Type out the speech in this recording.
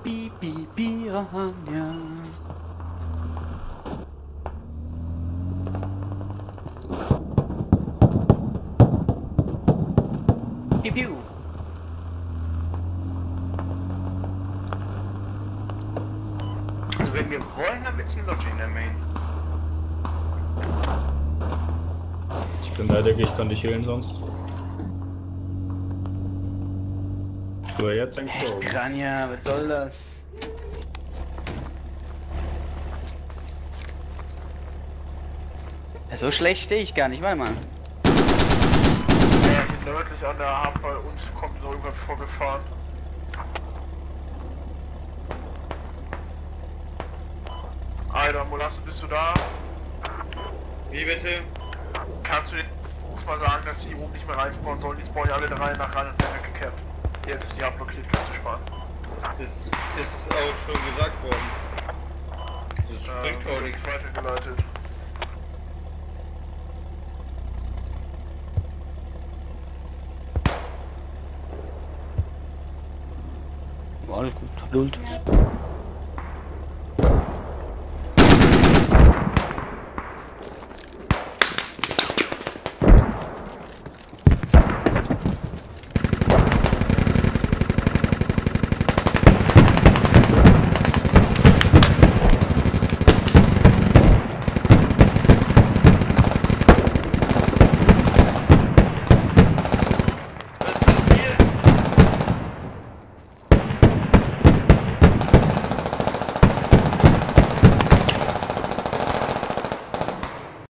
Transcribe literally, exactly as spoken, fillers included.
Pi, pi, Piranha. Piu, piu. Also wenn wir wollen, dann wird's ein Lodge in der Main. Ich bin leider, ich kann dich healen sonst. Aber jetzt denkst du auch. Piranha, was soll das? Ja, so schlecht stehe ich gar nicht, warte mal. Ja, hier nördlich an der Hafen bei uns kommt so irgendwas vorgefahren. Alter, Molasse, bist du da? Wie bitte? Kannst du den Jungs mal sagen, dass die oben nicht mehr reinspawnen sollen? Die spawnen ja alle drei nach rein und werden weggekehrt. Jetzt, die haben blockiert, kannst du sparen. Das ist auch schon gesagt worden. Das bringt auch Äh, nichts. weitergeleitet. Alles gut, Geduld.